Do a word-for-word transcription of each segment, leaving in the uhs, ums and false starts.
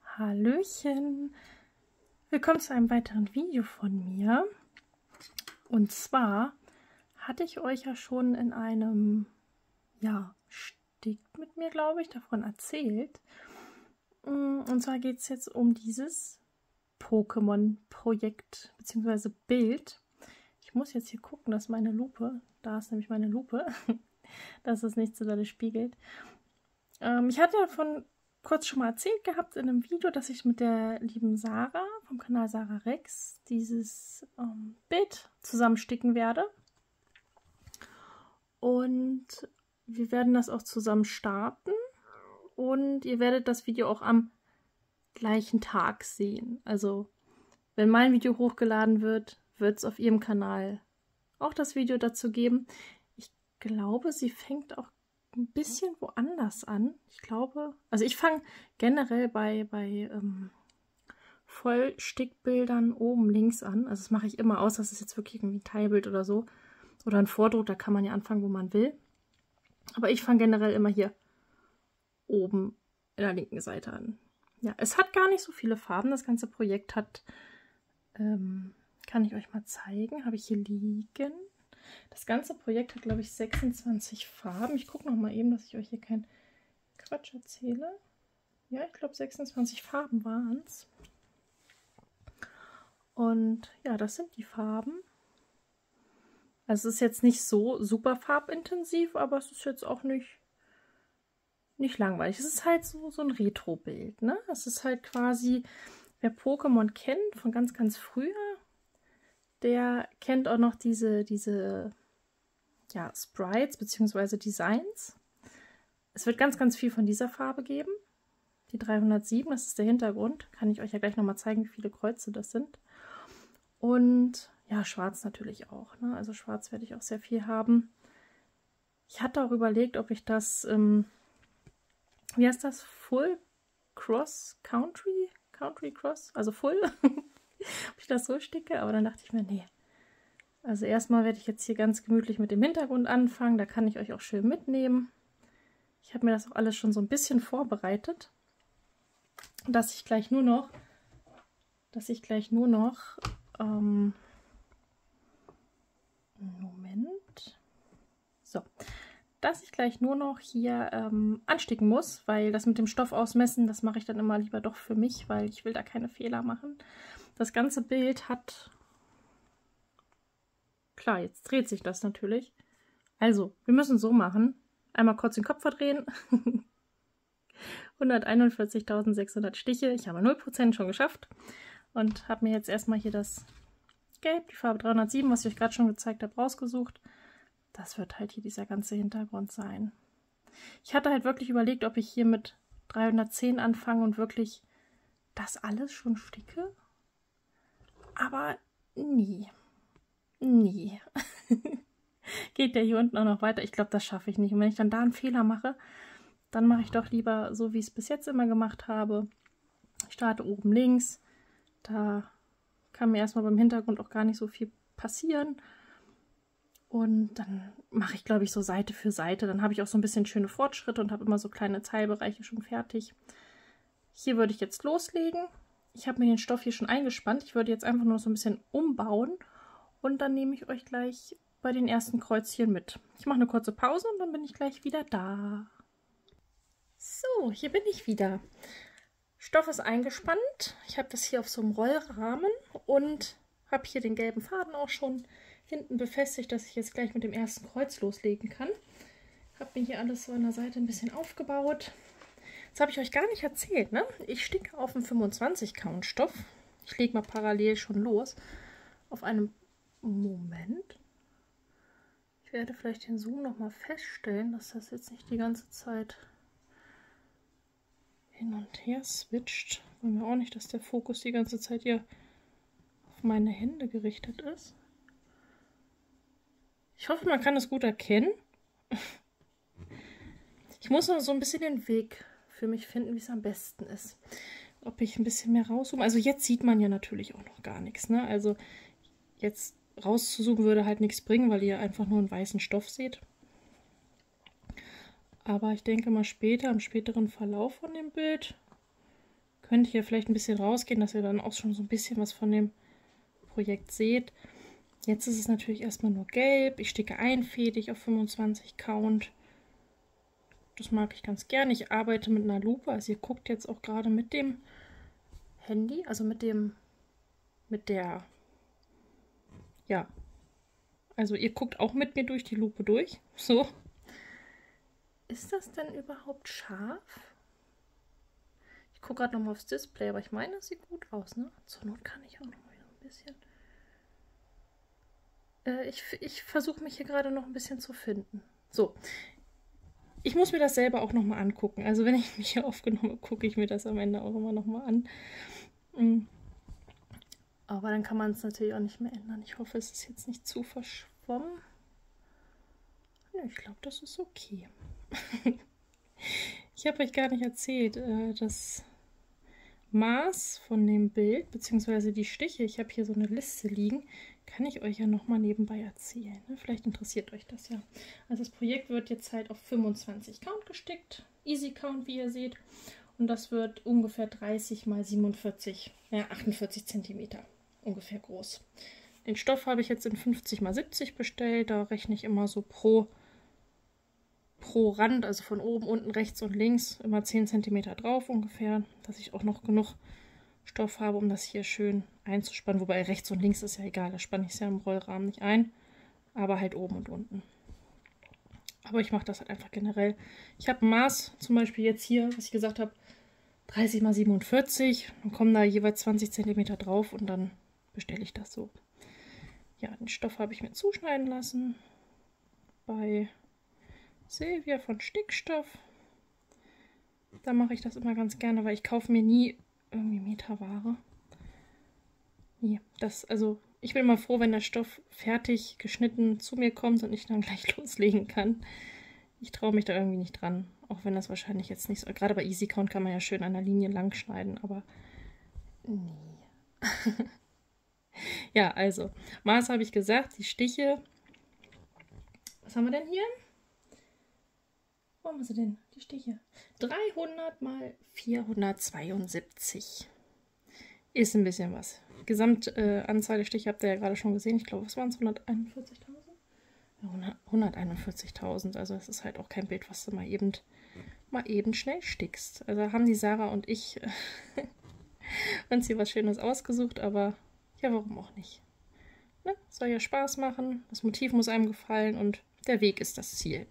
Hallöchen! Willkommen zu einem weiteren Video von mir. Und zwar hatte ich euch ja schon in einem, ja, Stickt mit mir, glaube ich, davon erzählt. Und zwar geht es jetzt um dieses Pokémon-Projekt bzw. Bild. Ich muss jetzt hier gucken, dass meine Lupe, da ist nämlich meine Lupe, dass es nicht so doll spiegelt. Ähm, ich hatte davon kurz schon mal erzählt gehabt in einem Video, dass ich mit der lieben Sarah vom Kanal Sarah Rex dieses ähm, Bild zusammensticken werde. Und wir werden das auch zusammen starten. Und ihr werdet das Video auch am gleichen Tag sehen. Also, wenn mein Video hochgeladen wird, wird es auf ihrem Kanal auch das Video dazu geben. Ich glaube, sie fängt auch ein bisschen woanders an. Ich glaube, also ich fange generell bei, bei ähm, Vollstickbildern oben links an. Also das mache ich immer aus, das ist jetzt wirklich irgendwie ein Teilbild oder so. Oder ein Vordruck, da kann man ja anfangen, wo man will. Aber ich fange generell immer hier oben in der linken Seite an. Ja, es hat gar nicht so viele Farben. Das ganze Projekt hat, ähm, kann ich euch mal zeigen, habe ich hier liegen. Das ganze Projekt hat, glaube ich, sechsundzwanzig Farben. Ich gucke noch mal eben, dass ich euch hier keinen Quatsch erzähle. Ja, ich glaube, sechsundzwanzig Farben waren es. Und ja, das sind die Farben. Also es ist jetzt nicht so super farbintensiv, aber es ist jetzt auch nicht, nicht langweilig. Es ist halt so, so ein Retro-Bild, ne? Es ist halt quasi, wer Pokémon kennt von ganz, ganz früher, der kennt auch noch diese, diese ja, Sprites bzw. Designs. Es wird ganz, ganz viel von dieser Farbe geben. Die dreihundertsieben, das ist der Hintergrund. Kann ich euch ja gleich nochmal zeigen, wie viele Kreuze das sind. Und ja, schwarz natürlich auch, ne? Also schwarz werde ich auch sehr viel haben. Ich hatte auch überlegt, ob ich das, ähm, wie heißt das? Full Cross Country? Country Cross? Also Full? Ob ich das so sticke, aber dann dachte ich mir, nee. Also erstmal werde ich jetzt hier ganz gemütlich mit dem Hintergrund anfangen, da kann ich euch auch schön mitnehmen. Ich habe mir das auch alles schon so ein bisschen vorbereitet, dass ich gleich nur noch, dass ich gleich nur noch, ähm, Moment, so, dass ich gleich nur noch hier ähm, ansticken muss, weil das mit dem Stoff ausmessen, das mache ich dann immer lieber doch für mich, weil ich will da keine Fehler machen. Das ganze Bild hat, klar, jetzt dreht sich das natürlich. Also, wir müssen es so machen. Einmal kurz den Kopf verdrehen. hunderteinundvierzigtausendsechshundert Stiche. Ich habe null Prozent schon geschafft. Und habe mir jetzt erstmal hier das Gelb, die Farbe dreihundertsieben, was ich euch gerade schon gezeigt habe, rausgesucht. Das wird halt hier dieser ganze Hintergrund sein. Ich hatte halt wirklich überlegt, ob ich hier mit dreihundertzehn anfange und wirklich das alles schon sticke. Aber nie. Nie. Geht der hier unten auch noch weiter? Ich glaube, das schaffe ich nicht. Und wenn ich dann da einen Fehler mache, dann mache ich doch lieber so, wie ich es bis jetzt immer gemacht habe. Ich starte oben links. Da kann mir erstmal beim Hintergrund auch gar nicht so viel passieren. Und dann mache ich, glaube ich, so Seite für Seite. Dann habe ich auch so ein bisschen schöne Fortschritte und habe immer so kleine Teilbereiche schon fertig. Hier würde ich jetzt loslegen. Ich habe mir den Stoff hier schon eingespannt. Ich würde jetzt einfach nur so ein bisschen umbauen. Und dann nehme ich euch gleich bei den ersten Kreuzchen mit. Ich mache eine kurze Pause und dann bin ich gleich wieder da. So, hier bin ich wieder. Stoff ist eingespannt. Ich habe das hier auf so einem Rollrahmen und habe hier den gelben Faden auch schon hinten befestigt, dass ich jetzt gleich mit dem ersten Kreuz loslegen kann. Ich habe mir hier alles so an der Seite ein bisschen aufgebaut. Das habe ich euch gar nicht erzählt, ne? Ich sticke auf einen fünfundzwanzig Count Stoff. Ich lege mal parallel schon los. Auf einem Moment. Ich werde vielleicht den Zoom noch mal feststellen, dass das jetzt nicht die ganze Zeit hin und her switcht. Wollen wir auch nicht, dass der Fokus die ganze Zeit hier auf meine Hände gerichtet ist. Ich hoffe, man kann es gut erkennen. Ich muss noch so ein bisschen den Weg für mich finden, wie es am besten ist. Ob ich ein bisschen mehr rauszoome. Also jetzt sieht man ja natürlich auch noch gar nichts, ne? Also jetzt rauszuzoomen würde halt nichts bringen, weil ihr einfach nur einen weißen Stoff seht. Aber ich denke mal später, im späteren Verlauf von dem Bild, könnt hier vielleicht ein bisschen rausgehen, dass ihr dann auch schon so ein bisschen was von dem Projekt seht. Jetzt ist es natürlich erstmal nur gelb. Ich sticke einfädig auf fünfundzwanzig Count. Das mag ich ganz gern. Ich arbeite mit einer Lupe. Also ihr guckt jetzt auch gerade mit dem Handy, also mit dem, mit der, ja, also ihr guckt auch mit mir durch die Lupe durch. So. Ist das denn überhaupt scharf? Ich gucke gerade nochmal aufs Display, aber ich meine, es sieht gut aus, ne? Zur Not kann ich auch noch mal ein bisschen. Äh, ich ich versuche mich hier gerade noch ein bisschen zu finden. So. Ich muss mir das selber auch nochmal angucken. Also wenn ich mich hier aufgenommen habe, gucke ich mir das am Ende auch immer nochmal an. Mhm. Aber dann kann man es natürlich auch nicht mehr ändern. Ich hoffe, es ist jetzt nicht zu verschwommen. Ja, ich glaube, das ist okay. Ich habe euch gar nicht erzählt, äh, das Maß von dem Bild, beziehungsweise die Stiche, ich habe hier so eine Liste liegen, kann ich euch ja nochmal nebenbei erzählen. Ne? Vielleicht interessiert euch das ja. Also das Projekt wird jetzt halt auf fünfundzwanzig Count gestickt, Easy Count, wie ihr seht. Und das wird ungefähr dreißig mal siebenundvierzig, ja achtundvierzig Zentimeter ungefähr groß. Den Stoff habe ich jetzt in fünfzig mal siebzig bestellt, da rechne ich immer so pro pro Rand, also von oben, unten, rechts und links, immer zehn Zentimeter drauf ungefähr, dass ich auch noch genug Stoff habe, um das hier schön einzuspannen. Wobei rechts und links ist ja egal, da spanne ich es ja im Rollrahmen nicht ein, aber halt oben und unten. Aber ich mache das halt einfach generell. Ich habe ein Maß, zum Beispiel jetzt hier, was ich gesagt habe, dreißig mal siebenundvierzig, dann kommen da jeweils zwanzig Zentimeter drauf und dann bestelle ich das so. Ja, den Stoff habe ich mir zuschneiden lassen bei Silvia von Stickstoff. Da mache ich das immer ganz gerne, weil ich kaufe mir nie irgendwie Meterware. Nee, das, also ich bin immer froh, wenn der Stoff fertig geschnitten zu mir kommt und ich dann gleich loslegen kann. Ich traue mich da irgendwie nicht dran, auch wenn das wahrscheinlich jetzt nicht so, gerade bei Easy Count kann man ja schön an der Linie lang schneiden, aber nee. Ja, also, Maß habe ich gesagt, die Stiche. Was haben wir denn hier? Wo haben wir sie denn? Die Stiche. dreihundert mal vierhundertzweiundsiebzig. Ist ein bisschen was. Gesamtanzahl äh, der Stiche habt ihr ja gerade schon gesehen. Ich glaube, was waren es? hunderteinundvierzigtausend? Ja, hunderteinundvierzigtausend. Also es ist halt auch kein Bild, was du mal eben, mal eben schnell stickst. Also haben die Sarah und ich uns hier was Schönes ausgesucht, aber ja, warum auch nicht? Ne? Soll ja Spaß machen, das Motiv muss einem gefallen und der Weg ist das Ziel.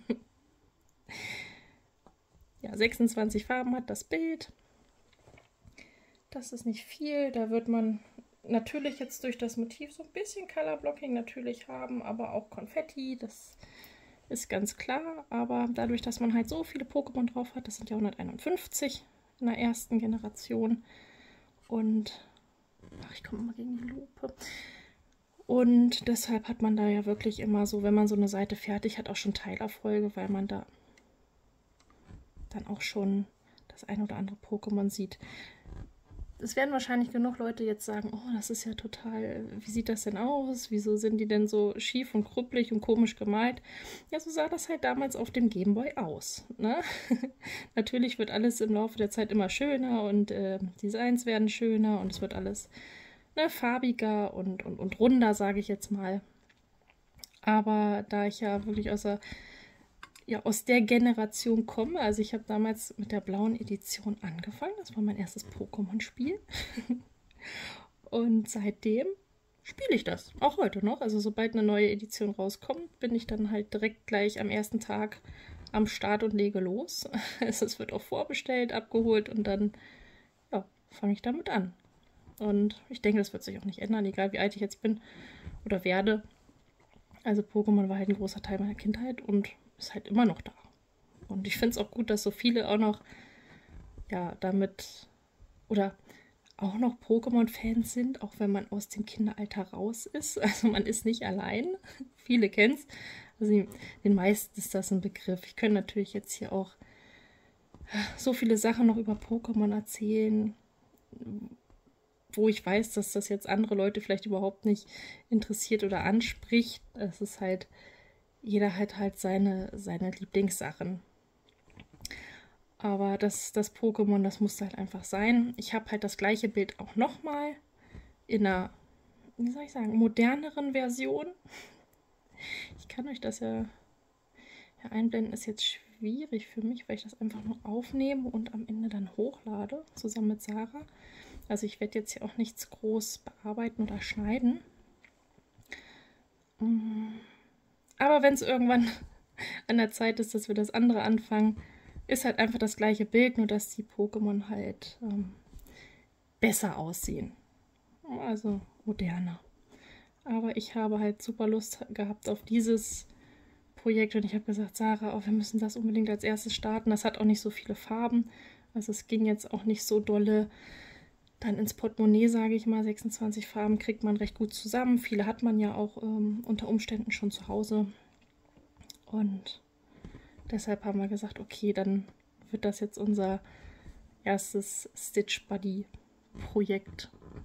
Ja, sechsundzwanzig Farben hat das Bild. Das ist nicht viel. Da wird man natürlich jetzt durch das Motiv so ein bisschen Color Blocking natürlich haben, aber auch Konfetti, das ist ganz klar. Aber dadurch, dass man halt so viele Pokémon drauf hat, das sind ja hunderteinundfünfzig in der ersten Generation. Und ach, ich komme mal gegen die Lupe. Und deshalb hat man da ja wirklich immer so, wenn man so eine Seite fertig hat, auch schon Teilerfolge, weil man da dann auch schon das ein oder andere Pokémon sieht. Es werden wahrscheinlich genug Leute jetzt sagen, oh, das ist ja total, wie sieht das denn aus? Wieso sind die denn so schief und krüppelig und komisch gemalt? Ja, so sah das halt damals auf dem Gameboy aus. Ne? Natürlich wird alles im Laufe der Zeit immer schöner und äh, Designs werden schöner und es wird alles ne, farbiger und, und, und runder, sage ich jetzt mal. Aber da ich ja wirklich aus der ja, aus der Generation komme. Also ich habe damals mit der blauen Edition angefangen. Das war mein erstes Pokémon-Spiel. Und seitdem spiele ich das. Auch heute noch. Also sobald eine neue Edition rauskommt, bin ich dann halt direkt gleich am ersten Tag am Start und lege los. Es wird auch vorbestellt, abgeholt und dann ja, fange ich damit an. Und ich denke, das wird sich auch nicht ändern, egal wie alt ich jetzt bin oder werde. Also Pokémon war halt ein großer Teil meiner Kindheit und ist halt immer noch da. Und ich finde es auch gut, dass so viele auch noch ja damit oder auch noch Pokémon-Fans sind, auch wenn man aus dem Kinderalter raus ist. Also man ist nicht allein. Viele kennen es. Also den meisten ist das ein Begriff. Ich könnte natürlich jetzt hier auch so viele Sachen noch über Pokémon erzählen, wo ich weiß, dass das jetzt andere Leute vielleicht überhaupt nicht interessiert oder anspricht. Es ist halt jeder hat halt seine, seine Lieblingssachen. Aber das, das Pokémon, das musste halt einfach sein. Ich habe halt das gleiche Bild auch nochmal in einer, wie soll ich sagen, moderneren Version. Ich kann euch das ja, ja einblenden, ist jetzt schwierig für mich, weil ich das einfach nur aufnehme und am Ende dann hochlade, zusammen mit Sarah. Also ich werde jetzt hier auch nichts groß bearbeiten oder schneiden. Aber wenn es irgendwann an der Zeit ist, dass wir das andere anfangen, ist halt einfach das gleiche Bild, nur dass die Pokémon halt ähm, besser aussehen. Also moderner. Aber ich habe halt super Lust gehabt auf dieses Projekt und ich habe gesagt, Sarah, oh, wir müssen das unbedingt als erstes starten. Das hat auch nicht so viele Farben. Also es ging jetzt auch nicht so dolle dann ins Portemonnaie, sage ich mal. sechsundzwanzig Farben kriegt man recht gut zusammen. Viele hat man ja auch ähm, unter Umständen schon zu Hause. Und deshalb haben wir gesagt, okay, dann wird das jetzt unser erstes Stitch Buddy Projekt.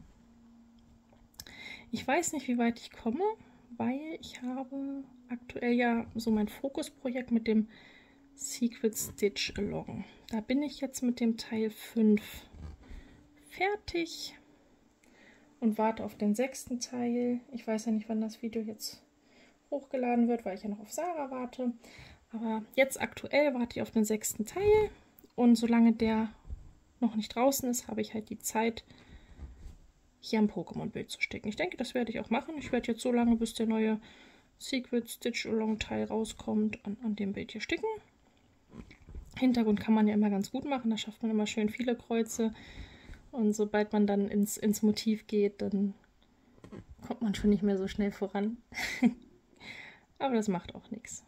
Ich weiß nicht, wie weit ich komme, weil ich habe aktuell ja so mein Fokusprojekt mit dem Secret Stitch Along. Da bin ich jetzt mit dem Teil fünf fertig und warte auf den sechsten Teil. Ich weiß ja nicht, wann das Video jetzt hochgeladen wird, weil ich ja noch auf Sarah warte. Aber jetzt aktuell warte ich auf den sechsten Teil und solange der noch nicht draußen ist, habe ich halt die Zeit, hier ein Pokémon-Bild zu sticken. Ich denke, das werde ich auch machen. Ich werde jetzt so lange, bis der neue Secret Stitch Along Teil rauskommt, an, an dem Bild hier sticken. Hintergrund kann man ja immer ganz gut machen, da schafft man immer schön viele Kreuze. Und sobald man dann ins, ins Motiv geht, dann kommt man schon nicht mehr so schnell voran. Aber das macht auch nichts.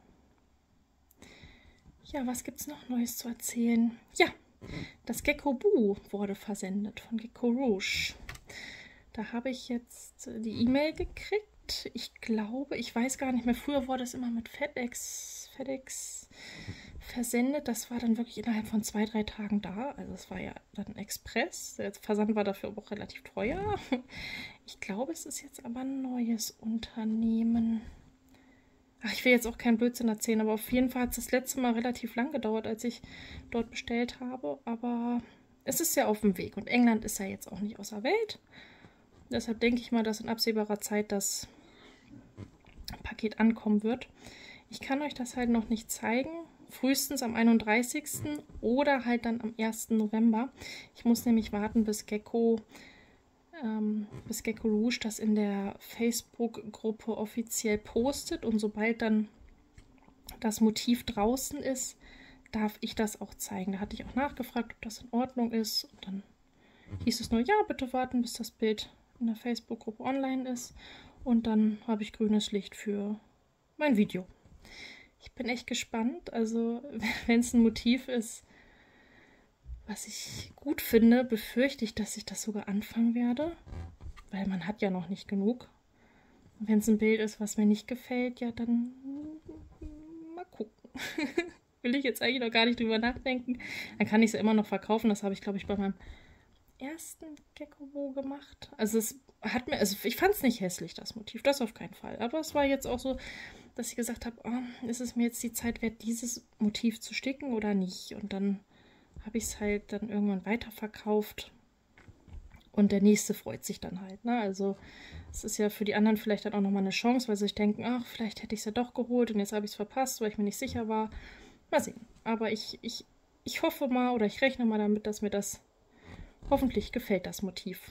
Ja, was gibt es noch Neues zu erzählen? Ja, das Gecko Boo wurde versendet von Gecko Rouge. Da habe ich jetzt die E-Mail gekriegt. Ich glaube, ich weiß gar nicht mehr, früher wurde es immer mit FedEx, FedEx versendet. Das war dann wirklich innerhalb von zwei, drei Tagen da. Also es war ja dann Express. Der Versand war dafür aber auch relativ teuer. Ich glaube, es ist jetzt aber ein neues Unternehmen. Ach, ich will jetzt auch keinen Blödsinn erzählen, aber auf jeden Fall hat es das letzte Mal relativ lang gedauert, als ich dort bestellt habe. Aber es ist ja auf dem Weg und England ist ja jetzt auch nicht außer Welt. Deshalb denke ich mal, dass in absehbarer Zeit das Paket ankommen wird. Ich kann euch das halt noch nicht zeigen. Frühestens am einunddreißigsten oder halt dann am ersten November. Ich muss nämlich warten, bis Gecko, ähm, bis Gecko Rouge das in der Facebook-Gruppe offiziell postet. Und sobald dann das Motiv draußen ist, darf ich das auch zeigen. Da hatte ich auch nachgefragt, ob das in Ordnung ist. Und dann hieß es nur, ja, bitte warten, bis das Bild in der Facebook-Gruppe online ist. Und dann habe ich grünes Licht für mein Video. Ich bin echt gespannt. Also, wenn es ein Motiv ist, was ich gut finde, befürchte ich, dass ich das sogar anfangen werde. Weil man hat ja noch nicht genug. Wenn es ein Bild ist, was mir nicht gefällt, ja, dann mal gucken. Will ich jetzt eigentlich noch gar nicht drüber nachdenken. Dann kann ich es ja immer noch verkaufen. Das habe ich, glaube ich, bei meinem ersten Gecko Boo gemacht. Also es hat mir, also ich fand es nicht hässlich, das Motiv, das auf keinen Fall. Aber es war jetzt auch so, dass ich gesagt habe, oh, ist es mir jetzt die Zeit wert, dieses Motiv zu sticken oder nicht? Und dann habe ich es halt dann irgendwann weiterverkauft. Und der nächste freut sich dann halt. Ne? Also es ist ja für die anderen vielleicht dann auch nochmal eine Chance, weil sie sich denken, ach, vielleicht hätte ich es ja doch geholt und jetzt habe ich es verpasst, weil ich mir nicht sicher war. Mal sehen. Aber ich, ich, ich hoffe mal oder ich rechne mal damit, dass mir das hoffentlich gefällt, das Motiv.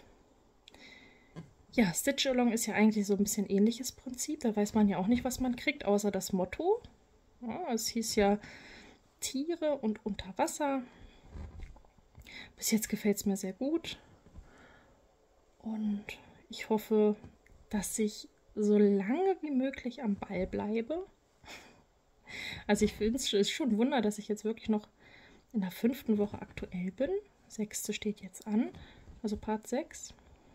Ja, Stitch Along ist ja eigentlich so ein bisschen ähnliches Prinzip. Da weiß man ja auch nicht, was man kriegt, außer das Motto. Ja, es hieß ja Tiere und unter Wasser. Bis jetzt gefällt es mir sehr gut. Und ich hoffe, dass ich so lange wie möglich am Ball bleibe. Also ich finde es schon ein Wunder, dass ich jetzt wirklich noch in der fünften Woche aktuell bin. Sechste steht jetzt an, also Part sechs.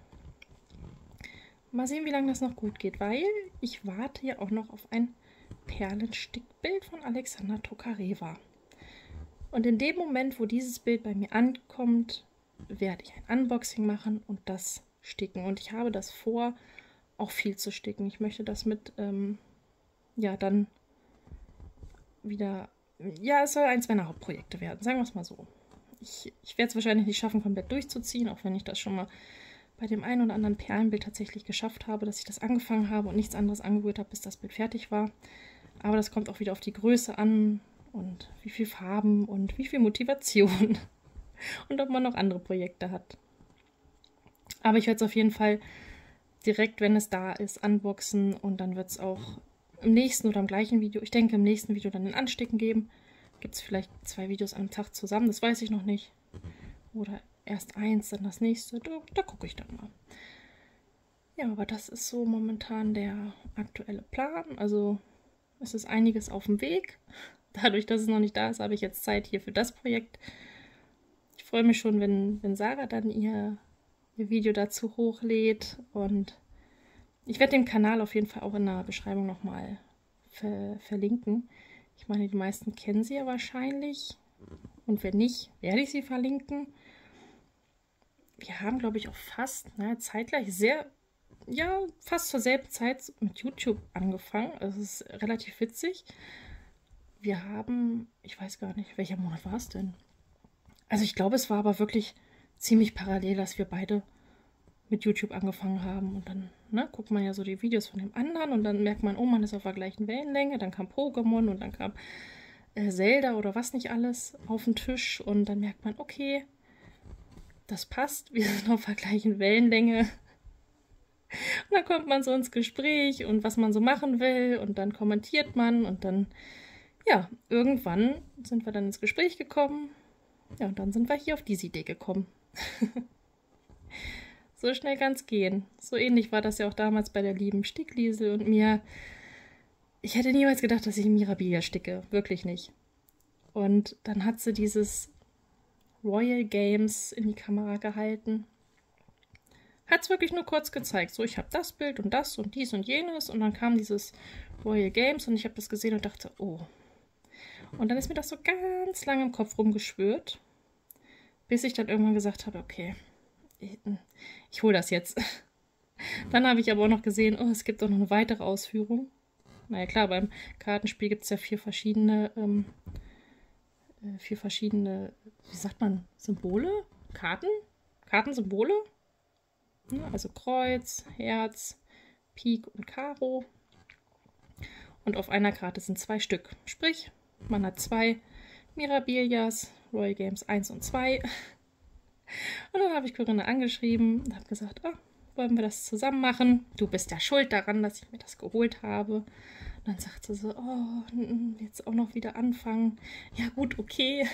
Mal sehen, wie lange das noch gut geht, weil ich warte ja auch noch auf ein Perlenstickbild von Alexandra Tokarewa. Und in dem Moment, wo dieses Bild bei mir ankommt, werde ich ein Unboxing machen und das sticken. Und ich habe das vor, auch viel zu sticken. Ich möchte das mit, ähm, ja, dann wieder ja, es soll eins meiner Hauptprojekte werden, sagen wir es mal so. Ich, ich werde es wahrscheinlich nicht schaffen, komplett durchzuziehen, auch wenn ich das schon mal bei dem einen oder anderen Perlenbild tatsächlich geschafft habe, dass ich das angefangen habe und nichts anderes angerührt habe, bis das Bild fertig war. Aber das kommt auch wieder auf die Größe an und wie viel Farben und wie viel Motivation und ob man noch andere Projekte hat. Aber ich werde es auf jeden Fall direkt, wenn es da ist, unboxen und dann wird es auch im nächsten oder im gleichen Video, ich denke im nächsten Video dann ein Ansticken geben. Gibt es vielleicht zwei Videos am Tag zusammen, das weiß ich noch nicht. Oder erst eins, dann das nächste, da, da gucke ich dann mal. Ja, aber das ist so momentan der aktuelle Plan. Also es ist einiges auf dem Weg. Dadurch, dass es noch nicht da ist, habe ich jetzt Zeit hier für das Projekt. Ich freue mich schon, wenn, wenn Sarah dann ihr, ihr Video dazu hochlädt. Und ich werde den Kanal auf jeden Fall auch in der Beschreibung nochmal ver verlinken. Ich meine, die meisten kennen sie ja wahrscheinlich. Und wenn nicht, werde ich sie verlinken. Wir haben, glaube ich, auch fast ne, zeitgleich sehr, ja, fast zur selben Zeit mit YouTube angefangen. Also es ist relativ witzig. Wir haben, ich weiß gar nicht, welcher Monat war es denn? Also ich glaube, es war aber wirklich ziemlich parallel, dass wir beide mit YouTube angefangen haben. Und dann ne, guckt man ja so die Videos von dem anderen und dann merkt man, oh, man ist auf der gleichen Wellenlänge. Dann kam Pokémon und dann kam äh, Zelda oder was nicht alles auf den Tisch. Und dann merkt man, okay, das passt, wir sind auf der gleichen Wellenlänge. Und dann kommt man so ins Gespräch und was man so machen will und dann kommentiert man und dann, ja, irgendwann sind wir dann ins Gespräch gekommen. Ja, und dann sind wir hier auf diese Idee gekommen. So schnell kann es gehen. So ähnlich war das ja auch damals bei der lieben Stickliesel und mir. Ich hätte niemals gedacht, dass ich Mirabilia sticke. Wirklich nicht. Und dann hat sie dieses Royal Games in die Kamera gehalten. Hat es wirklich nur kurz gezeigt. So, ich habe das Bild und das und dies und jenes. Und dann kam dieses Royal Games und ich habe das gesehen und dachte, oh. Und dann ist mir das so ganz lange im Kopf rumgeschwirrt, bis ich dann irgendwann gesagt habe, okay, ich, ich hole das jetzt. Dann habe ich aber auch noch gesehen, oh, es gibt auch noch eine weitere Ausführung. Naja klar, beim Kartenspiel gibt es ja vier verschiedene, ähm, vier verschiedene, wie sagt man, Symbole? Karten? Kartensymbole? Ja, also Kreuz, Herz, Pik und Karo. Und auf einer Karte sind zwei Stück. Sprich, man hat zwei Mirabilias, Royal Games eins und zwei. Und dann habe ich Corinna angeschrieben und habe gesagt, oh, wollen wir das zusammen machen? Du bist ja schuld daran, dass ich mir das geholt habe. Und dann sagt sie so, oh, jetzt auch noch wieder anfangen. Ja gut, okay.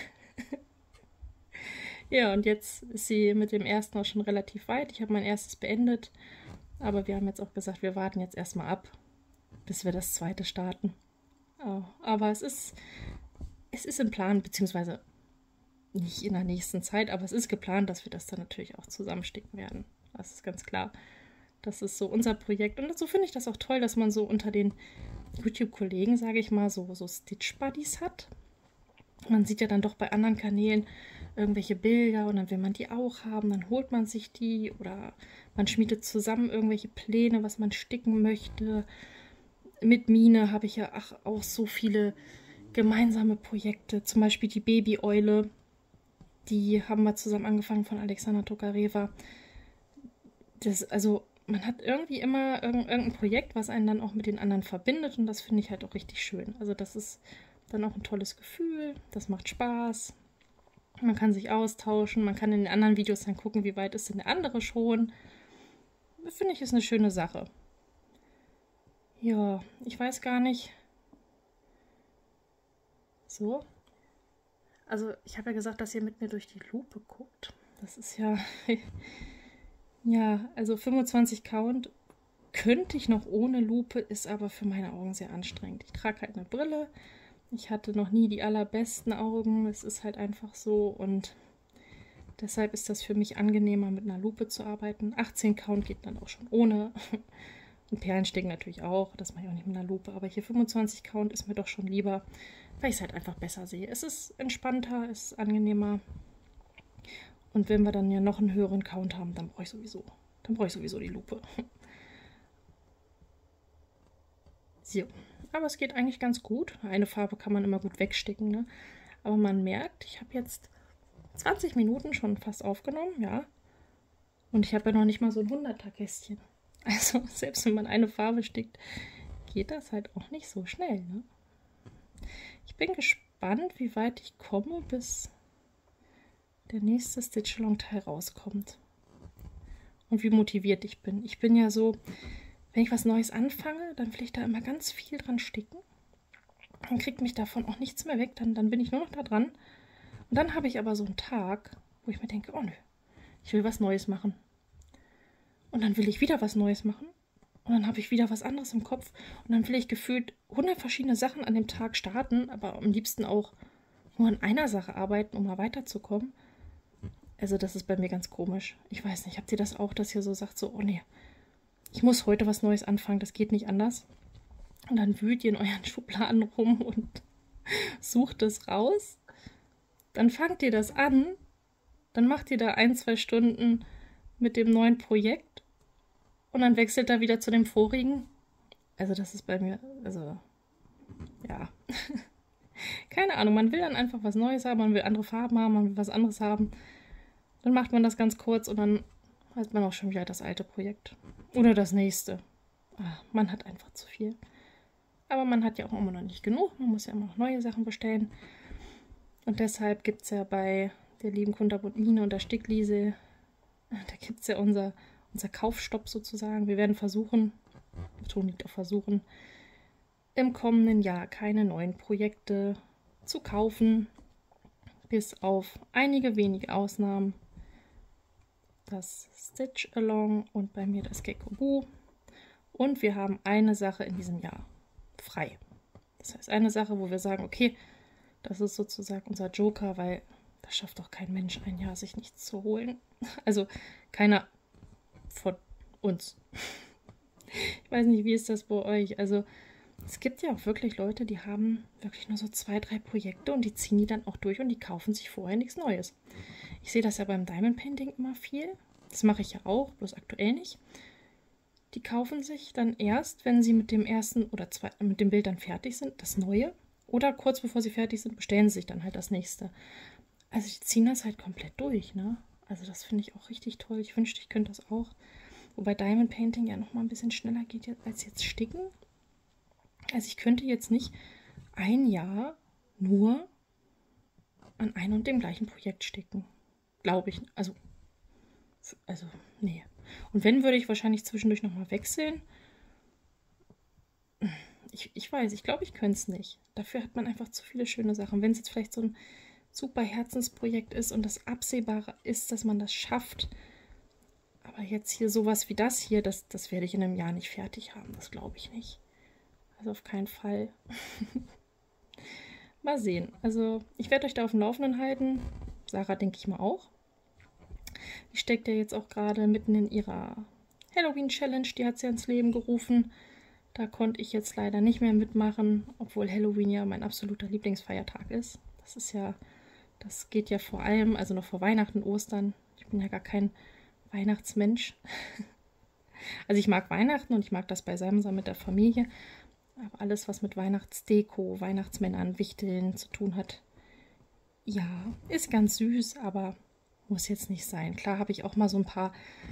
Ja, und jetzt ist sie mit dem ersten auch schon relativ weit. Ich habe mein erstes beendet. Aber wir haben jetzt auch gesagt, wir warten jetzt erstmal ab, bis wir das zweite starten. Oh, aber es ist, es ist im Plan, beziehungsweise nicht in der nächsten Zeit, aber es ist geplant, dass wir das dann natürlich auch zusammensticken werden. Das ist ganz klar. Das ist so unser Projekt. Und so finde ich das auch toll, dass man so unter den YouTube-Kollegen, sage ich mal, so, so Stitch-Buddies hat. Man sieht ja dann doch bei anderen Kanälen irgendwelche Bilder und dann will man die auch haben, dann holt man sich die oder man schmiedet zusammen irgendwelche Pläne, was man sticken möchte. Mit Mine habe ich ja ach, auch so viele gemeinsame Projekte, zum Beispiel die Babyeule, die haben wir zusammen angefangen von Alexandra Tokareva. Das, also man hat irgendwie immer irgendein Projekt, was einen dann auch mit den anderen verbindet und das finde ich halt auch richtig schön. Also das ist dann auch ein tolles Gefühl, das macht Spaß. Man kann sich austauschen, man kann in den anderen Videos dann gucken, wie weit ist denn der andere schon. Das finde ich ist eine schöne Sache. Ja, ich weiß gar nicht. So. Also ich habe ja gesagt, dass ihr mit mir durch die Lupe guckt. Das ist ja... ja, also fünfundzwanzig Count könnte ich noch ohne Lupe, ist aber für meine Augen sehr anstrengend. Ich trage halt eine Brille. Ich hatte noch nie die allerbesten Augen. Es ist halt einfach so und deshalb ist das für mich angenehmer, mit einer Lupe zu arbeiten. achtzehn Count geht dann auch schon ohne. Und Perlensticken natürlich auch. Das mache ich auch nicht mit einer Lupe. Aber hier fünfundzwanzig Count ist mir doch schon lieber, weil ich es halt einfach besser sehe. Es ist entspannter, es ist angenehmer. Und wenn wir dann ja noch einen höheren Count haben, dann brauche ich sowieso, dann brauche ich sowieso die Lupe. So, aber es geht eigentlich ganz gut. Eine Farbe kann man immer gut wegsticken, ne? Aber man merkt, ich habe jetzt zwanzig Minuten schon fast aufgenommen, ja. Und ich habe ja noch nicht mal so ein hunderter-Kästchen. Also selbst wenn man eine Farbe stickt, geht das halt auch nicht so schnell, ne? Ich bin gespannt, wie weit ich komme, bis der nächste Stitch-Along-Teil rauskommt. Und wie motiviert ich bin. Ich bin ja so, wenn ich was Neues anfange, dann will ich da immer ganz viel dran sticken. Dann kriegt mich davon auch nichts mehr weg, dann, dann bin ich nur noch da dran. Und dann habe ich aber so einen Tag, wo ich mir denke, oh nö, ich will was Neues machen. Und dann will ich wieder was Neues machen. Und dann habe ich wieder was anderes im Kopf. Und dann will ich gefühlt hundert verschiedene Sachen an dem Tag starten, aber am liebsten auch nur an einer Sache arbeiten, um mal weiterzukommen. Also das ist bei mir ganz komisch. Ich weiß nicht, habt ihr das auch, dass ihr so sagt, so, oh nee, ich muss heute was Neues anfangen, das geht nicht anders. Und dann wühlt ihr in euren Schubladen rum und sucht es raus. Dann fangt ihr das an, dann macht ihr da ein, zwei Stunden mit dem neuen Projekt und dann wechselt er wieder zu dem vorigen. Also das ist bei mir, also ja, keine Ahnung, man will dann einfach was Neues haben, man will andere Farben haben, man will was anderes haben. Dann macht man das ganz kurz und dann hat man auch schon wieder das alte Projekt. Oder das nächste. Ah, man hat einfach zu viel. Aber man hat ja auch immer noch nicht genug. Man muss ja immer noch neue Sachen bestellen. Und deshalb gibt es ja bei der lieben Kunterbund Mine und der Stickliese, da gibt es ja unser, unser Kaufstopp sozusagen. Wir werden versuchen, Betonung liegt auf versuchen, im kommenden Jahr keine neuen Projekte zu kaufen. Bis auf einige wenige Ausnahmen. Das Stitch Along und bei mir das Gecko Boo. Und wir haben eine Sache in diesem Jahr frei. Das heißt, eine Sache, wo wir sagen, okay, das ist sozusagen unser Joker, weil das schafft doch kein Mensch ein Jahr, sich nichts zu holen. Also keiner von uns. Ich weiß nicht, wie ist das bei euch? Also es gibt ja auch wirklich Leute, die haben wirklich nur so zwei, drei Projekte und die ziehen die dann auch durch und die kaufen sich vorher nichts Neues. Ich sehe das ja beim Diamond Painting immer viel. Das mache ich ja auch, bloß aktuell nicht. Die kaufen sich dann erst, wenn sie mit dem ersten oder zwei, mit dem Bild dann fertig sind, das Neue. Oder kurz bevor sie fertig sind, bestellen sie sich dann halt das nächste. Also die ziehen das halt komplett durch, ne? Also das finde ich auch richtig toll. Ich wünschte, ich könnte das auch. Wobei Diamond Painting ja noch mal ein bisschen schneller geht als jetzt Sticken. Also ich könnte jetzt nicht ein Jahr nur an einem und dem gleichen Projekt sticken. Glaube ich. Also, also, nee. Und wenn, würde ich wahrscheinlich zwischendurch nochmal wechseln. Ich, ich weiß, ich glaube, ich könnte es nicht. Dafür hat man einfach zu viele schöne Sachen. Wenn es jetzt vielleicht so ein super Herzensprojekt ist und das Absehbare ist, dass man das schafft. Aber jetzt hier sowas wie das hier, das, das werde ich in einem Jahr nicht fertig haben. Das glaube ich nicht. Also auf keinen Fall. Mal sehen. Also ich werde euch da auf dem Laufenden halten. Sarah denke ich mal auch. Die steckt ja jetzt auch gerade mitten in ihrer Halloween-Challenge. Die hat sie ins Leben gerufen. Da konnte ich jetzt leider nicht mehr mitmachen, obwohl Halloween ja mein absoluter Lieblingsfeiertag ist. Das ist ja, das geht ja vor allem, also noch vor Weihnachten, Ostern. Ich bin ja gar kein Weihnachtsmensch. Also ich mag Weihnachten und ich mag das Beisammensein mit der Familie. Aber alles, was mit Weihnachtsdeko, Weihnachtsmännern, Wichteln zu tun hat, ja, ist ganz süß, aber muss jetzt nicht sein. Klar habe ich auch mal so ein paar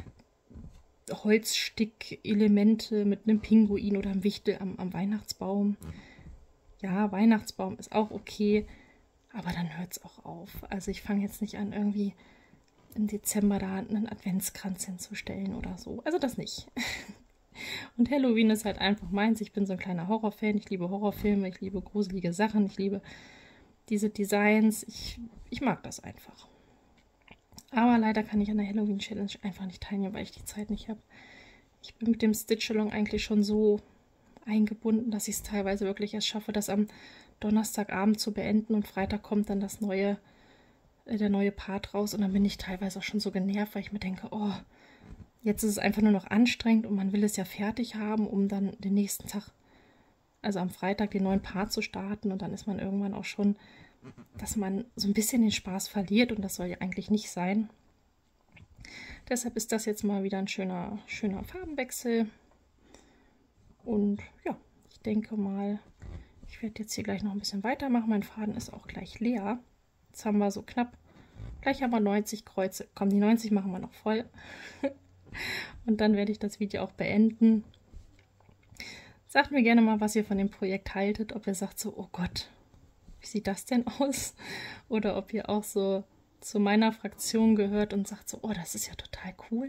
Holzstick-Elemente mit einem Pinguin oder einem Wichtel am, am Weihnachtsbaum. Ja, Weihnachtsbaum ist auch okay, aber dann hört es auch auf. Also ich fange jetzt nicht an, irgendwie im Dezember da einen Adventskranz hinzustellen oder so. Also das nicht. Und Halloween ist halt einfach meins. Ich bin so ein kleiner Horrorfan. Ich liebe Horrorfilme, ich liebe gruselige Sachen, ich liebe diese Designs. Ich, ich mag das einfach. Aber leider kann ich an der Halloween-Challenge einfach nicht teilnehmen, weil ich die Zeit nicht habe. Ich bin mit dem Stitch-Along eigentlich schon so eingebunden, dass ich es teilweise wirklich erst schaffe, das am Donnerstagabend zu beenden und Freitag kommt dann das neue, äh, der neue Part raus und dann bin ich teilweise auch schon so genervt, weil ich mir denke, oh, jetzt ist es einfach nur noch anstrengend und man will es ja fertig haben, um dann den nächsten Tag, also am Freitag, den neuen Part zu starten und dann ist man irgendwann auch schon, dass man so ein bisschen den Spaß verliert und das soll ja eigentlich nicht sein. Deshalb ist das jetzt mal wieder ein schöner, schöner Farbenwechsel und ja, ich denke mal, ich werde jetzt hier gleich noch ein bisschen weitermachen. Mein Faden ist auch gleich leer. Jetzt haben wir so knapp, gleich haben wir neunzig Kreuze. Komm, die neunzig machen wir noch voll. Und dann werde ich das Video auch beenden. Sagt mir gerne mal, was ihr von dem Projekt haltet. Ob ihr sagt so, oh Gott, wie sieht das denn aus? Oder ob ihr auch so zu meiner Fraktion gehört und sagt so, oh, das ist ja total cool.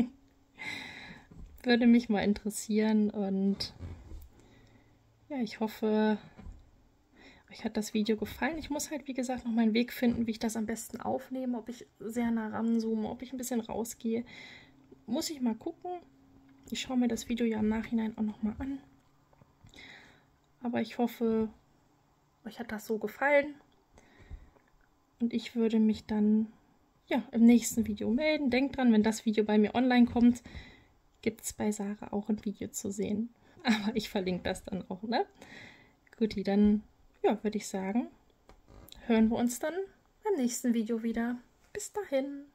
Würde mich mal interessieren und ja, ich hoffe, euch hat das Video gefallen. Ich muss halt, wie gesagt, noch meinen Weg finden, wie ich das am besten aufnehme, ob ich sehr nah ranzoome, ob ich ein bisschen rausgehe. Muss ich mal gucken. Ich schaue mir das Video ja im Nachhinein auch nochmal an. Aber ich hoffe, euch hat das so gefallen. Und ich würde mich dann ja, im nächsten Video melden. Denkt dran, wenn das Video bei mir online kommt, gibt es bei Sarah auch ein Video zu sehen. Aber ich verlinke das dann auch, ne? Guti, dann ja, würde ich sagen, hören wir uns dann beim nächsten Video wieder. Bis dahin.